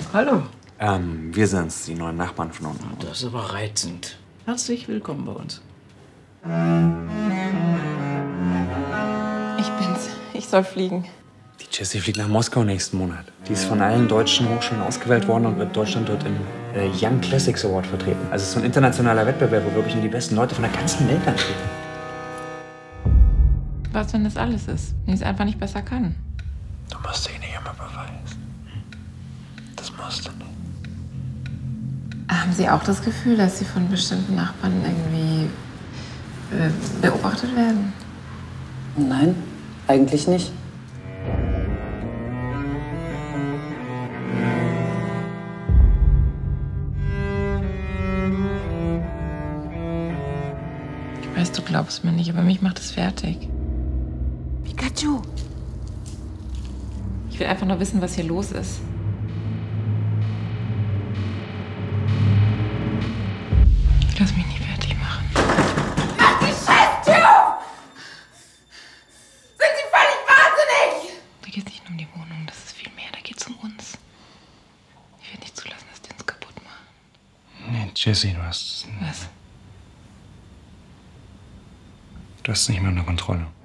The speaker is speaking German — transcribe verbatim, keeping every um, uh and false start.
Hallo. Ähm, wir sind's, die neuen Nachbarn von unten. Das ist aber reizend. Herzlich willkommen bei uns. Ich bin's. Ich soll fliegen. Die Jessie fliegt nach Moskau nächsten Monat. Die ist von allen deutschen Hochschulen ausgewählt worden und wird Deutschland dort im äh, Young Classics Award vertreten. Also es ist so ein internationaler Wettbewerb, wo wirklich nur die besten Leute von der ganzen Welt antreten. Was, wenn das alles ist? Wenn ich es einfach nicht besser kann? Du musst dich nicht immer beweisen. Das musst du nicht. Haben Sie auch das Gefühl, dass Sie von bestimmten Nachbarn irgendwie äh, beobachtet werden? Nein, eigentlich nicht. Ich weiß, du glaubst mir nicht, aber mich macht es fertig. Pikachu! Ich will einfach nur wissen, was hier los ist. Lass mich nicht fertig machen. Mach die Scheißtür auf! Sind Sie völlig wahnsinnig? Da geht es nicht nur um die Wohnung, das ist viel mehr. Da geht es um uns. Ich werde nicht zulassen, dass die uns kaputt machen. Nee, Jessie, du hast... Was? Du hast es nicht mehr unter Kontrolle.